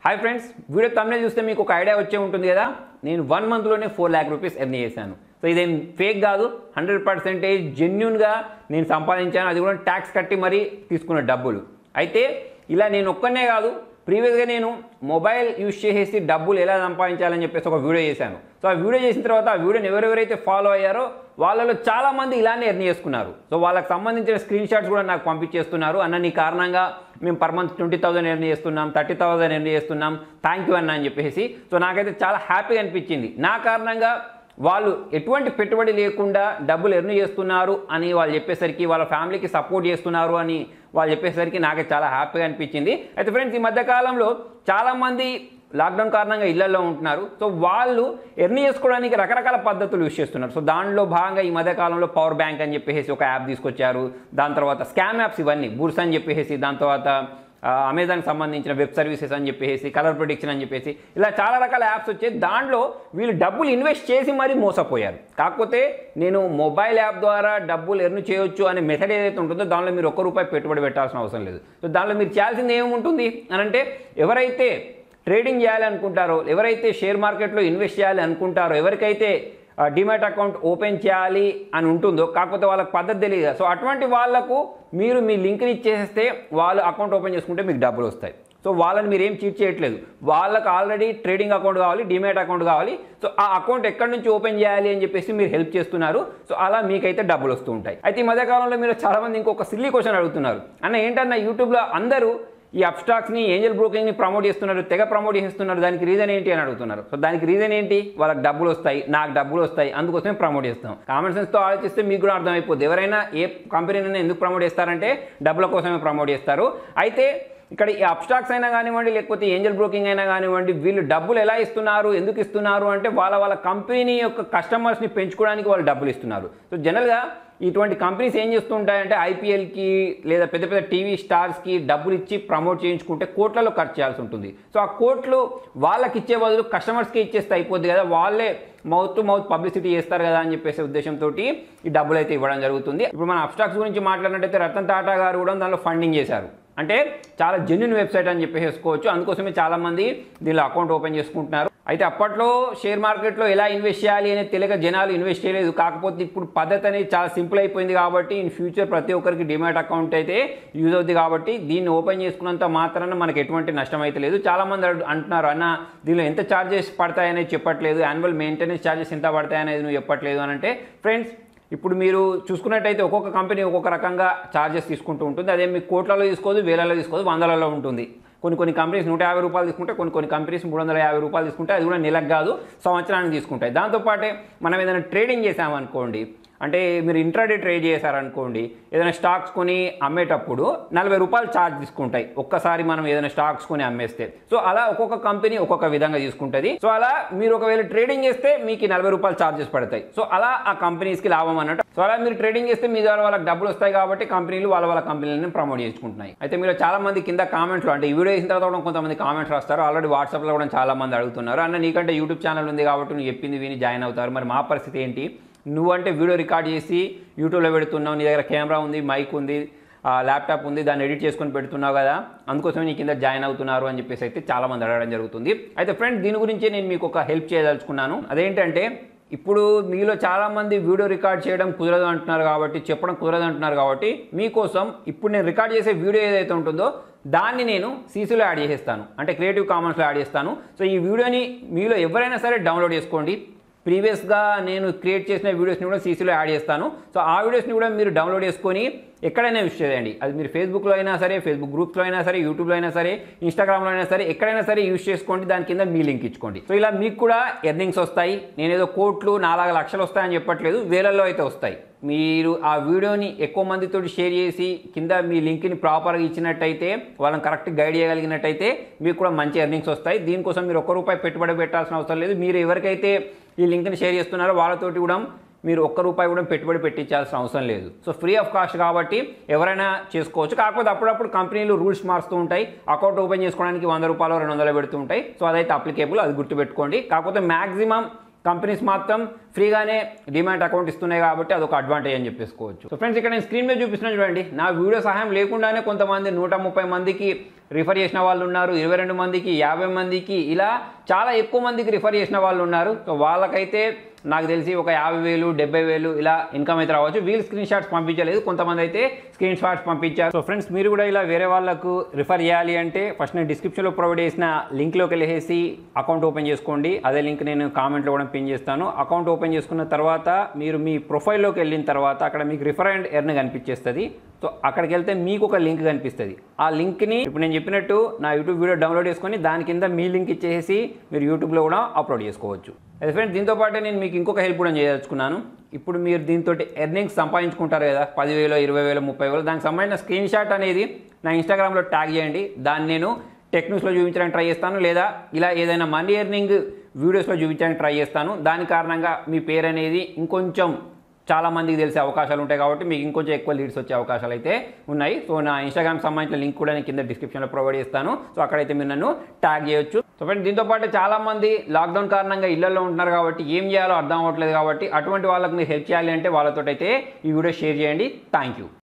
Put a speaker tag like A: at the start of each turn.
A: Hi friends, video తమ్మునే చూస్తే మీకు ఒక ఐడియా వచ్చే ఉంటుంది కదా. నేను 1 మంత్లోనే 4 lakh రూపీస్ ఎర్న్ చేశాను. సో ఇదేం ఫేక్ కాదు, 100% జెన్యూన్గా నేను సంపాదించాను. అది కూడా ట్యాక్స్ కట్టి మరీ తీసుకున్న డబ్బులు. అయితే ఇలా నేను ఒక్కనే కాదు, ప్రీవియస్గా నేను మొబైల్ యూజ్ చేసేసి డబ్బులు ఎలా సంపాదించాలని చెప్పేసి ఒక వీడియో చేశాను. సో ఆ వీడియో చేసిన తర్వాత ఆ వీడియోని ఎవరెవరైతే ఫాలో అయ్యారో వాళ్ళలో చాలామంది ఇలానే ఎర్న్ చేసుకున్నారు. సో వాళ్ళకి సంబంధించిన స్క్రీన్ షాట్స్ కూడా నాకు పంపించేస్తున్నారు. అన్న నీ కారణంగా మేము పర్ మంత్ 20,000 ఎర్న్ చేస్తున్నాం, 30,000 ఎర్న్ చేస్తున్నాం, థ్యాంక్ యూ అన్న అని చెప్పేసి. సో నాకైతే చాలా హ్యాపీగా అనిపించింది. నా కారణంగా వాళ్ళు ఎటువంటి పెట్టుబడి లేకుండా డబ్బులు ఎర్న్ చేస్తున్నారు అని వాళ్ళు చెప్పేసరికి, వాళ్ళ ఫ్యామిలీకి సపోర్ట్ చేస్తున్నారు అని వాళ్ళు చెప్పేసరికి నాకైతే చాలా హ్యాపీగా అనిపించింది. అయితే ఫ్రెండ్స్, ఈ మధ్యకాలంలో చాలామంది లాక్డౌన్ కారణంగా ఇళ్లలో ఉంటున్నారు. సో వాళ్ళు ఎర్న్ చేసుకోవడానికి రకరకాల పద్ధతులు యూజ్ చేస్తున్నారు. సో దానిలో భాగంగా ఈ మధ్యకాలంలో పవర్ బ్యాంక్ అని చెప్పేసి ఒక యాప్ తీసుకొచ్చారు. దాని తర్వాత స్కామ్ యాప్స్ ఇవన్నీ బుర్స్ అని చెప్పేసి, దాని తర్వాత అమెజాన్కి సంబంధించిన వెబ్ సర్వీసెస్ అని చెప్పేసి, కలర్ ప్రిడిక్షన్ అని చెప్పేసి ఇలా చాలా రకాల యాప్స్ వచ్చాయి. దాంట్లో వీళ్ళు డబ్బులు ఇన్వెస్ట్ చేసి మరీ మోసపోయారు. కాకపోతే నేను మొబైల్ యాప్ ద్వారా డబ్బులు ఎర్న్ చేయొచ్చు అనే మెథడ్ ఏదైతే ఉంటుందో దానిలో మీరు ₹1 పెట్టుబడి పెట్టాల్సిన అవసరం లేదు. సో దానిలో మీరు చేయాల్సింది ఏముంటుంది అని అంటే, ఎవరైతే ట్రేడింగ్ చేయాలి అనుకుంటారో, ఎవరైతే షేర్ మార్కెట్లో ఇన్వెస్ట్ చేయాలి అనుకుంటారో, ఎవరికైతే డిమాట్ అకౌంట్ ఓపెన్ చేయాలి అని ఉంటుందో కాకపోతే వాళ్ళకి పద్ధతి తెలియదు. సో అటువంటి వాళ్లకు మీరు మీ లింక్ని ఇచ్చేస్తే వాళ్ళు అకౌంట్ ఓపెన్ చేసుకుంటే మీకు డబ్బులు వస్తాయి. సో వాళ్ళని మీరు ఏం చీట్ చేయట్లేదు. వాళ్ళకి ఆల్రెడీ ట్రేడింగ్ అకౌంట్ కావాలి, డిమాట్ అకౌంట్ కావాలి. సో ఆ అకౌంట్ ఎక్కడి నుంచి ఓపెన్ చేయాలి అని చెప్పేసి మీరు హెల్ప్ చేస్తున్నారు. సో అలా మీకైతే డబ్బులు వస్తూ ఉంటాయి. అయితే ఈ మధ్యకాలంలో మీరు చాలామంది ఇంకొక సిల్లీ క్వశ్చన్ అడుగుతున్నారు. అన్న ఏంటన్నా యూట్యూబ్లో అందరూ ఈ అప్స్టాక్స్ని, ఏంజల్ బ్రోకింగ్ని ప్రమోట్ చేస్తున్నారు, తెగ ప్రమోట్ చేస్తున్నారు, దానికి రీజన్ ఏంటి అని అడుగుతున్నారు. సో దానికి రీజన్ ఏంటి? వాళ్ళకి డబ్బులు వస్తాయి, నాకు డబ్బులు వస్తాయి, అందుకోసమే ప్రమోట్ చేస్తాం. కామన్ సెన్స్తో ఆలోచిస్తే మీకు కూడా అర్థమైపోద్ది. ఎవరైనా ఏ కంపెనీనైనా ఎందుకు ప్రమోట్ చేస్తారంటే డబ్బుల కోసమే ప్రమోట్ చేస్తారు. అయితే ఇక్కడ ఈ అప్స్టాక్స్ అయినా కానివ్వండి, లేకపోతే ఏంజల్ బ్రోకింగ్ అయినా కానివ్వండి, వీళ్ళు డబ్బులు ఎలా ఇస్తున్నారు, ఎందుకు ఇస్తున్నారు అంటే వాళ్ళ కంపెనీ యొక్క కస్టమర్స్ని పెంచుకోవడానికి వాళ్ళు డబ్బులు ఇస్తున్నారు. సో జనరల్గా ఇటువంటి కంపెనీస్ ఏం చేస్తూ ఉంటాయంటే ఐపీఎల్కి లేదా పెద్ద పెద్ద టీవీ స్టార్స్కి డబ్బులు ఇచ్చి ప్రమోట్ చేయించుకుంటే కోట్లలో ఖర్చు చేయాల్సి ఉంటుంది. సో ఆ కోట్లు వాళ్ళకి ఇచ్చే బదులు కస్టమర్స్కి ఇచ్చేస్తే అయిపోద్ది కదా, వాళ్ళే మౌత్ టు మౌత్ పబ్లిసిటీ చేస్తారు కదా అని చెప్పేసి ఉద్దేశంతో ఈ డబ్బులు అయితే ఇవ్వడం జరుగుతుంది. ఇప్పుడు మన అప్స్టాక్స్ గురించి మాట్లాడినట్టయితే రతన్ టాటా గారు కూడా దానిలో ఫండింగ్ చేశారు. అంటే చాలా జెన్యూన్ వెబ్సైట్ అని చెప్పేసుకోవచ్చు. అందుకోసమే చాలామంది దీనిలో అకౌంట్ ఓపెన్ చేసుకుంటున్నారు. అయితే అప్పట్లో షేర్ మార్కెట్లో ఎలా ఇన్వెస్ట్ చేయాలి అనేది తెలియక జనాలు ఇన్వెస్ట్ చేయలేదు. కాకపోతే ఇప్పుడు పద్ధతి అనేది చాలా సింపుల్ అయిపోయింది కాబట్టి ఇన్ ఫ్యూచర్ ప్రతి ఒక్కరికి డిమాట్ అకౌంట్ అయితే యూజ్ అవుతుంది. కాబట్టి దీన్ని ఓపెన్ చేసుకున్నంత మాత్రాన మనకు ఎటువంటి నష్టం అయితే లేదు. చాలామంది అంటున్నారు, అన్న దీనిలో ఎంత ఛార్జెస్ పడతాయనేది చెప్పట్లేదు, యాన్యువల్ మెయింటెనెన్స్ ఛార్జెస్ ఎంత పడతాయనేది నువ్వు చెప్పట్లేదు అని అంటే, ఫ్రెండ్స్ ఇప్పుడు మీరు చూసుకున్నట్టయితే ఒక్కొక్క కంపెనీ ఒక్కొక్క రకంగా ఛార్జెస్ తీసుకుంటూ ఉంటుంది. అదే మీకు కోట్లలో తీసుకోదు, వేలలో తీసుకోదు, వందలలో ఉంటుంది. కొన్ని కంపెనీస్ ₹150 తీసుకుంటే, కొన్ని కంపెనీస్ ₹350 తీసుకుంటే, అది కూడా నెలకు కాదు సంవత్సరానికి తీసుకుంటాయి. దాంతోపాటే మనం ఏదైనా ట్రేడింగ్ చేసామనుకోండి, అంటే మీరు ఇంట్రాడే ట్రేడ్ చేశారనుకోండి, ఏదైనా స్టాక్స్ కొని అమ్మేటప్పుడు ₹40 ఛార్జ్ తీసుకుంటాయి ఒక్కసారి మనం ఏదైనా స్టాక్స్ కొని అమ్మేస్తే. సో అలా ఒక్కొక్క కంపెనీ ఒక్కొక్క విధంగా తీసుకుంటుంది. సో అలా మీరు ఒకవేళ ట్రేడింగ్ చేస్తే మీకు ₹40 ఛార్జెస్ పడతాయి. సో అలా ఆ కంపెనీస్కి లాభం అన్నట్టు. సో అలా మీరు ట్రేడింగ్ చేస్తే మీ ద్వారా వాళ్ళకి డబ్బులు వస్తాయి కాబట్టి కంపెనీలు వాళ్ళ కంపెనీలను ప్రమోట్ చేసుకుంటున్నాయి. అయితే మీరు చాలా మంది కింద కామెంట్లు, అంటే ఈ వీడియో వేసిన తర్వాత కూడా కొంతమంది కామెంట్స్ రాస్తారు. ఆల్రెడీ వాట్సాప్లో కూడా చాలా మంది అడుగుతున్నారు, అన్న నీకంటే యూట్యూబ్ ఛానల్ ఉంది కాబట్టి నువ్వు చెప్పింది విని జాయిన్ అవుతారు, మరి మా పరిస్థితి ఏంటి? నువ్వంటే వీడియో రికార్డ్ చేసి యూట్యూబ్లో పెడుతున్నావు, నీ దగ్గర కెమెరా ఉంది, మైక్ ఉంది, ల్యాప్టాప్ ఉంది, దాన్ని ఎడిట్ చేసుకొని పెడుతున్నావు కదా, అందుకోసమే నీ కింద జాయిన్ అవుతున్నారు అని చెప్పేసి అయితే చాలామంది అడగడం జరుగుతుంది. అయితే ఫ్రెండ్స్, దీని గురించి నేను మీకు ఒక హెల్ప్ చేయదలుచుకున్నాను. అదేంటంటే, ఇప్పుడు మీలో చాలామంది వీడియో రికార్డ్ చేయడం కుదరదు అంటున్నారు కాబట్టి, చెప్పడం కుదరదు అంటున్నారు కాబట్టి, మీకోసం ఇప్పుడు నేను రికార్డ్ చేసే వీడియో ఏదైతే ఉంటుందో దాన్ని నేను సీసీలో యాడ్ చేసేస్తాను, అంటే క్రియేటివ్ కామన్స్లో యాడ్ చేస్తాను. సో ఈ వీడియోని మీలో ఎవరైనా సరే డౌన్లోడ్ చేసుకోండి. ప్రీవియస్గా నేను క్రియేట్ చేసిన వీడియోస్ని కూడా సీసీలో యాడ్ చేస్తాను. సో ఆ వీడియోస్ని కూడా మీరు డౌన్లోడ్ చేసుకొని ఎక్కడైనా యూజ్ చేయండి. అది మీరు ఫేస్బుక్లో అయినా సరే, ఫేస్బుక్ గ్రూప్స్లో అయినా సరే, యూట్యూబ్లో అయినా సరే, ఇన్స్టాగ్రామ్లో అయినా సరే, ఎక్కడైనా సరే యూజ్ చేసుకోండి. దాని కింద మీ లింక్ ఇచ్చుకోండి. సో ఇలా మీకు కూడా ఎర్నింగ్స్ వస్తాయి. నేనేదో కోట్లు 4 లక్షలు వస్తాయని చెప్పట్లేదు, వేలల్లో అయితే వస్తాయి. మీరు ఆ వీడియోని ఎక్కువ మందితో షేర్ చేసి కింద మీ లింక్ని ప్రాపర్గా ఇచ్చినట్టయితే, వాళ్ళని కరెక్ట్ గైడ్ చేయగలిగినట్టయితే మీకు కూడా మంచి ఎర్నింగ్స్ వస్తాయి. దీనికోసం మీరు ₹1 పెట్టుబడి పెట్టాల్సిన అవసరం లేదు. మీరు ఎవరికైతే ఈ లింక్ని షేర్ చేస్తున్నారో వాళ్ళతోటి కూడా మీరు ₹1 కూడా పెట్టుబడి పెట్టించాల్సిన అవసరం లేదు. సో ఫ్రీ ఆఫ్ కాస్ట్ కాబట్టి ఎవరైనా చేసుకోవచ్చు. కాకపోతే అప్పుడప్పుడు కంపెనీలు రూల్స్ మారుస్తూ ఉంటాయి. అకౌంట్ ఓపెన్ చేసుకోవడానికి ₹100 200 పెడుతూ ఉంటాయి. సో అదైతే అప్లికేబుల్, అది గుర్తుపెట్టుకోండి. కాకపోతే మ్యాక్సిమం కంపెనీస్ మాత్రం ఫ్రీగానే డిమాట్ అకౌంట్ ఇస్తున్నాయి కాబట్టి అదొక అడ్వాంటేజ్ అని చెప్పేసుకోవచ్చు. సో ఫ్రెండ్స్, ఇక్కడ నేను స్క్రీన్ మీద చూపిస్తున్నాను చూడండి. నా వీడియో సహాయం లేకుండానే కొంతమంది 130 మందికి రిఫర్ చేసిన వాళ్ళు ఉన్నారు, 22 మందికి, 50 మందికి, ఇలా చాలా ఎక్కువ మందికి రిఫర్ చేసిన వాళ్ళు ఉన్నారు. సో వాళ్ళకైతే నాకు తెలిసి ఒక 50,000 70,000 ఇలా ఇన్కమ్ అయితే రావచ్చు. వీళ్ళు స్క్రీన్ షాట్స్ పంపించలేదు, కొంతమంది అయితే స్క్రీన్ షాట్స్ పంపించారు. సో ఫ్రెండ్స్, మీరు కూడా ఇలా వేరే వాళ్ళకు రిఫర్ చేయాలి అంటే ఫస్ట్ నేను డిస్క్రిప్షన్లో ప్రొవైడ్ చేసిన లింక్లోకి వెళ్ళేసి అకౌంట్ ఓపెన్ చేసుకోండి. అదే లింక్ నేను కామెంట్లో కూడా పిన్ చేస్తాను. అకౌంట్ ఓపెన్ చేసుకున్న తర్వాత మీరు మీ ప్రొఫైల్లోకి వెళ్ళిన తర్వాత అక్కడ మీకు రిఫర్ అండ్ ఎర్న్ కనిపించేస్తుంది. సో అక్కడికి వెళ్తే మీకు ఒక లింక్ కనిపిస్తుంది. ఆ లింక్ని ఇప్పుడు నేను చెప్పినట్టు నా యూట్యూబ్ వీడియో డౌన్లోడ్ చేసుకొని దాని కింద మీ లింక్ ఇచ్చేసి మీరు యూట్యూబ్లో కూడా అప్లోడ్ చేసుకోవచ్చు. అయితే ఫ్రెండ్స్, దీంతో పాటు నేను మీకు ఇంకొక హెల్ప్ కూడా చేయదలుచుకున్నాను. ఇప్పుడు మీరు దీంతో ఎర్నింగ్స్ సంపాదించుకుంటారు కదా, 10,000, 20,000, 30,000, దానికి సంబంధించిన స్క్రీన్ షాట్ అనేది నా ఇన్స్టాగ్రామ్లో ట్యాగ్ చేయండి. దాన్ని నేను టెక్ న్యూస్లో చూపించడానికి ట్రై చేస్తాను, లేదా ఇలా ఏదైనా మనీ ఎర్నింగ్ వీడియోస్లో చూపించడానికి ట్రై చేస్తాను. దాని కారణంగా మీ పేరు అనేది ఇంకొంచెం చాలా మందికి తెలిసే అవకాశాలు ఉంటాయి, కాబట్టి మీకు ఇంకొంచెం ఎక్కువ లీడ్స్ వచ్చే అవకాశాలు అయితే ఉన్నాయి. సో నా ఇన్స్టాగ్రామ్ సంబంధించిన లింక్ కూడా నేను కింద డిస్క్రిప్షన్లో ప్రొవైడ్ చేస్తాను. సో అక్కడైతే మీరు నన్ను ట్యాగ్ చేయొచ్చు. సో ఫ్రెండ్స్, దీంతో పాటు చాలామంది లాక్డౌన్ కారణంగా ఇళ్లలో ఉంటున్నారు కాబట్టి ఏం చేయాలో అర్థం అవ్వట్లేదు. కాబట్టి అటువంటి వాళ్ళకి మీరు హెల్ప్ చేయాలి అంటే వాళ్ళతో అయితే ఈ వీడియో షేర్ చేయండి. Thank you.